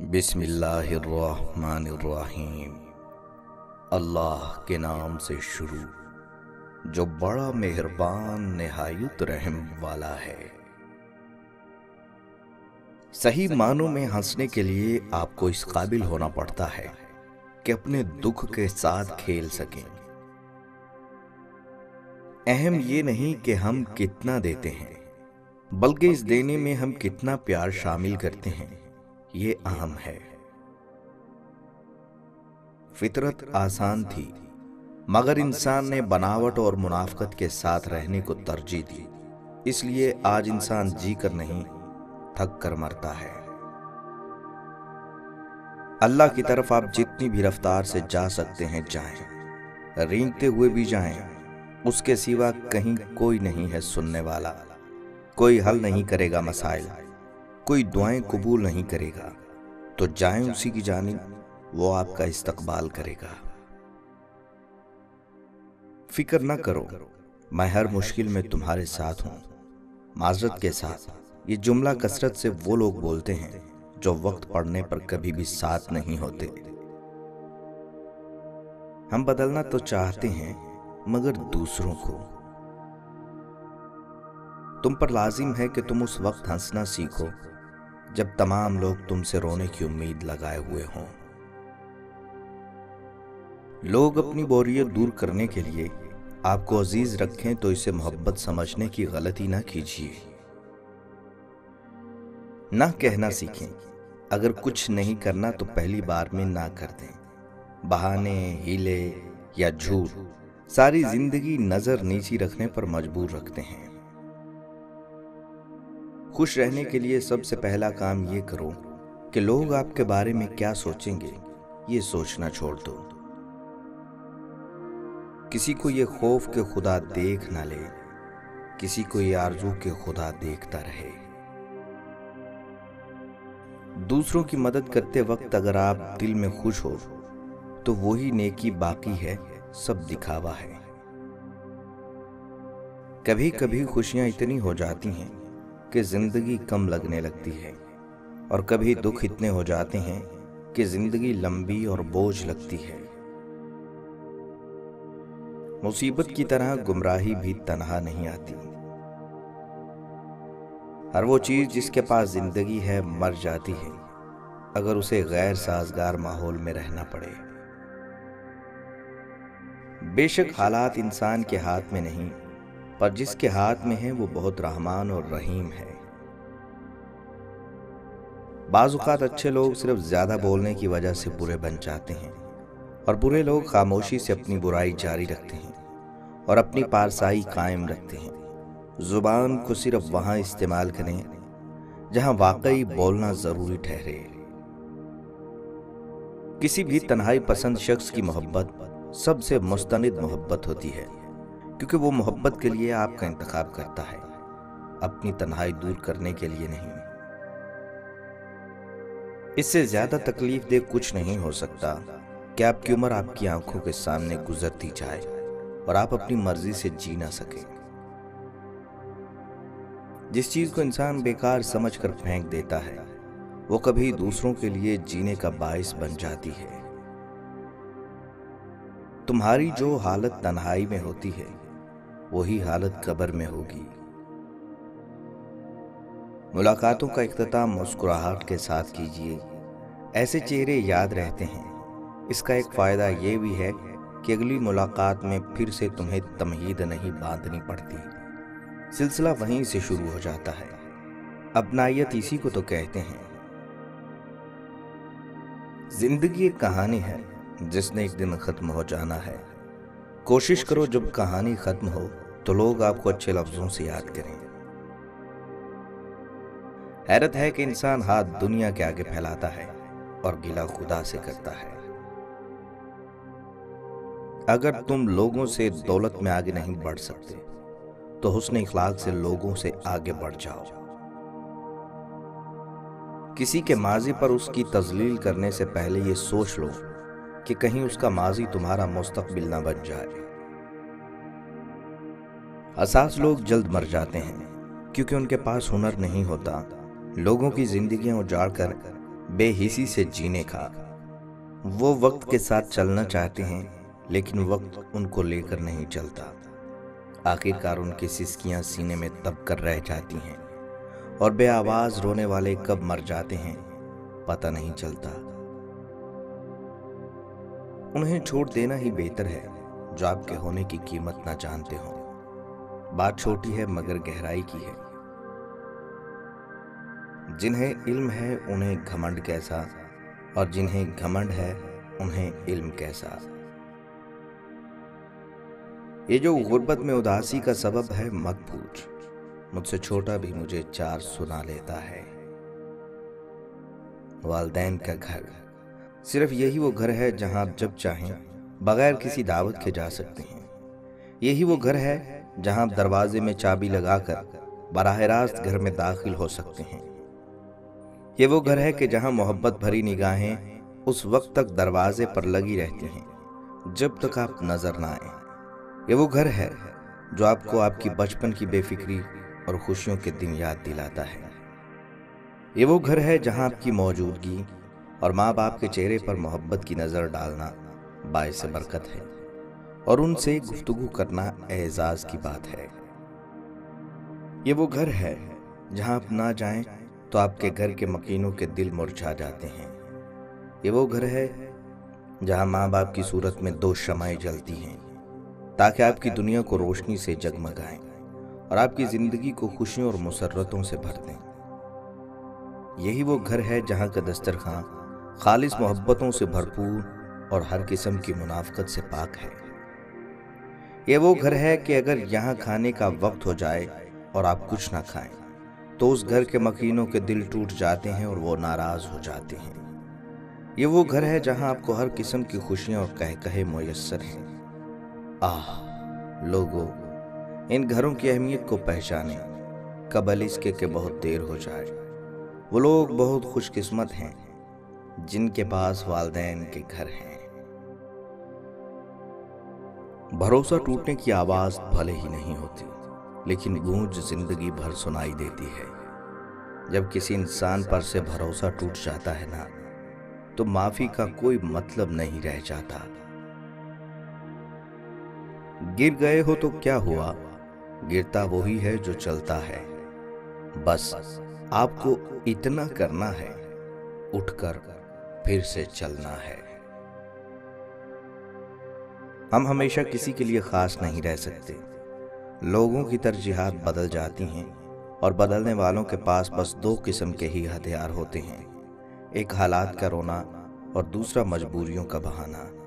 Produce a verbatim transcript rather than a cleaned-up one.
بسم اللہ الرحمن الرحیم۔ اللہ کے نام سے شروع جو بڑا مہربان نہایت رحم والا ہے۔ صحیح معنوں میں ہنسنے کے لیے آپ کو اس قابل ہونا پڑتا ہے کہ اپنے دکھ کے ساتھ کھیل سکیں۔ اہم یہ نہیں کہ ہم کتنا دیتے ہیں، بلکہ اس دینے میں ہم کتنا پیار شامل کرتے ہیں، یہ اہم ہے۔ فطرت آسان تھی، مگر انسان نے بناوٹ اور منافقت کے ساتھ رہنے کو ترجیح دی، اس لیے آج انسان جی کر نہیں تھک کر مرتا ہے۔ اللہ کی طرف آپ جتنی بھی رفتار سے جا سکتے ہیں جائیں، رینگتے ہوئے بھی جائیں، اس کے سوا کہیں کوئی نہیں ہے سننے والا، کوئی حل نہیں کرے گا مسائل، کوئی دعائیں قبول نہیں کرے گا، تو جائیں اسی کی جانب، وہ آپ کا استقبال کرے گا۔ فکر نہ کرو، میں ہر مشکل میں تمہارے ساتھ ہوں۔ معذرت کے ساتھ یہ جملہ کثرت سے وہ لوگ بولتے ہیں جو وقت پڑنے پر کبھی بھی ساتھ نہیں ہوتے۔ ہم بدلنا تو چاہتے ہیں مگر دوسروں کو۔ تم پر لازم ہے کہ تم اس وقت ہنسنا سیکھو جب تمام لوگ تم سے رونے کی امید لگائے ہوئے ہوں۔ لوگ اپنی بوریت دور کرنے کے لیے آپ کو عزیز رکھیں تو اسے محبت سمجھنے کی غلطی نہ کیجیے۔ نہ کہنا سیکھیں، اگر کچھ نہیں کرنا تو پہلی بار میں نہ کر دیں۔ بہانے، ہیلے یا جھوٹ ساری زندگی نظر نیچی رکھنے پر مجبور رکھتے ہیں۔ خوش رہنے کے لیے سب سے پہلا کام یہ کرو کہ لوگ آپ کے بارے میں کیا سوچیں گے یہ سوچنا چھوڑ دو۔ کسی کو یہ خوف کہ خدا دیکھ نہ لے، کسی کو یہ آرزو کہ خدا دیکھتا رہے۔ دوسروں کی مدد کرتے وقت اگر آپ دل میں خوش ہو تو وہی نیکی باقی ہے، سب دکھاوا ہے۔ کبھی کبھی خوشیاں اتنی ہو جاتی ہیں کہ زندگی کم لگنے لگتی ہے، اور کبھی دکھ اتنے ہو جاتے ہیں کہ زندگی لمبی اور بوجھ لگتی ہے۔ مصیبت کی طرح گمراہی بھی تنہا نہیں آتی۔ ہر وہ چیز جس کے پاس زندگی ہے مر جاتی ہے اگر اسے غیر سازگار ماحول میں رہنا پڑے۔ بے شک حالات انسان کے ہاتھ میں نہیں، پر جس کے ہاتھ میں ہے وہ بہت رحمان اور رحیم ہے۔ بعض اوقات اچھے لوگ صرف زیادہ بولنے کی وجہ سے برے بن جاتے ہیں، اور برے لوگ خاموشی سے اپنی برائی جاری رکھتے ہیں اور اپنی پارسائی قائم رکھتے ہیں۔ زبان کو صرف وہاں استعمال کریں جہاں واقعی بولنا ضروری ٹھہرے۔ کسی بھی تنہائی پسند شخص کی محبت سب سے مستند محبت ہوتی ہے، کیونکہ وہ محبت کے لیے آپ کا انتخاب کرتا ہے، اپنی تنہائی دور کرنے کے لیے نہیں۔ اس سے زیادہ تکلیف دہ کچھ نہیں ہو سکتا کہ آپ کی عمر آپ کی آنکھوں کے سامنے گزرتی جائے اور آپ اپنی مرضی سے جی نہ سکیں۔ جس چیز کو انسان بیکار سمجھ کر پھینک دیتا ہے وہ کبھی دوسروں کے لیے جینے کا باعث بن جاتی ہے۔ تمہاری جو حالت تنہائی میں ہوتی ہے وہی حالت قبر میں ہوگی۔ ملاقاتوں کا اختتام مسکراہٹ کے ساتھ کیجیے، ایسے چہرے یاد رہتے ہیں۔ اس کا ایک فائدہ یہ بھی ہے کہ اگلی ملاقات میں پھر سے تمہیں تمہید نہیں باندھنی پڑتی، سلسلہ وہیں سے شروع ہو جاتا ہے۔ اپنائیت اسی کو تو کہتے ہیں۔ زندگی ایک کہانی ہے جس نے ایک دن ختم ہو جانا ہے۔ کوشش کرو جب کہانی ختم ہو تو لوگ آپ کو اچھے لفظوں سے یاد کریں۔ حیرت ہے کہ انسان ہاتھ دنیا کے آگے پھیلاتا ہے اور گلہ خدا سے کرتا ہے۔ اگر تم لوگوں سے دولت میں آگے نہیں بڑھ سکتے تو حسن اخلاق سے لوگوں سے آگے بڑھ جاؤ۔ کسی کے ماضی پر اس کی تذلیل کرنے سے پہلے یہ سوچ لو کہ کہیں اس کا ماضی تمہارا مستقبل نہ بن جائے۔ حساس لوگ جلد مر جاتے ہیں کیونکہ ان کے پاس ہنر نہیں ہوتا۔ لوگوں کی زندگیاں اجاڑ کر बेहिसी से जीने का। वो वक्त के साथ चलना चाहते हैं, लेकिन वक्त उनको लेकर नहीं चलता। आखिरकार उनकी सिसकियां सीने में दब कर रह जाती हैं और बे आवाज रोने वाले कब मर जाते हैं पता नहीं चलता। उन्हें छोड़ देना ही बेहतर है जो आपके होने की कीमत ना जानते हो। बात छोटी है मगर गहराई की है। जिन्हें इल्म है उन्हें घमंड कैसा, और जिन्हें घमंड है उन्हें इल्म कैसा। ये जो गुर्बत में उदासी का सबब है मत पूछ, मुझसे छोटा भी मुझे चार सुना लेता है। वालदैन का घर सिर्फ यही वो घर है जहां आप जब चाहें बगैर किसी दावत के जा सकते हैं। यही वो घर है जहां आप दरवाजे में चाबी लगाकर बराह रास्त घर में दाखिल हो सकते हैं। ये वो घर है कि जहां मोहब्बत भरी निगाहें उस वक्त तक दरवाजे पर लगी रहती हैं जब तक आप नजर ना आए। ये वो घर है जो आपको आपकी बचपन की बेफिक्री और खुशियों के दिन याद दिलाता है। ये वो घर है जहां आपकी मौजूदगी और माँ बाप के चेहरे पर मोहब्बत की नजर डालना बाइस बरकत है और उनसे गुफ्तगू करना एजाज की बात है। ये वो घर है जहां आप ना जाएं तो आपके घर के मकीनों के दिल मुरझा जाते हैं। ये वो घर है जहां माँ बाप की सूरत में दो शमाएं जलती हैं ताकि आपकी दुनिया को रोशनी से जगमगाएं और आपकी जिंदगी को खुशियों और मुसर्रतों से भर दें। यही वो घर है जहां का दस्तरखां खालिस मोहब्बतों से भरपूर और हर किस्म की मुनाफकत से पाक है। ये वो घर है कि अगर यहाँ खाने का वक्त हो जाए और आप कुछ ना खाएं तो उस घर के मकीनों के दिल टूट जाते हैं और वो नाराज हो जाते हैं। ये वो घर है जहां आपको हर किस्म की खुशियां और कह कहे मुयस्सर हैं। आह लोगों, इन घरों की अहमियत को पहचाने कबल इसके के बहुत देर हो जाए। वो लोग बहुत खुशकिस्मत हैं जिनके पास वालदैन के घर हैं। भरोसा टूटने की आवाज भले ही नहीं होती, लेकिन गूंज जिंदगी भर सुनाई देती है। जब किसी इंसान पर से भरोसा टूट जाता है ना, तो माफी का कोई मतलब नहीं रह जाता। गिर गए हो तो क्या हुआ, गिरता वही है जो चलता है। बस आपको इतना करना है, उठकर फिर से चलना है। हम हमेशा किसी के लिए खास नहीं रह सकते। लोगों की तरजीहात बदल जाती हैं और बदलने वालों के पास बस दो किस्म के ही हथियार होते हैं, एक हालात का रोना और दूसरा मजबूरियों का बहाना।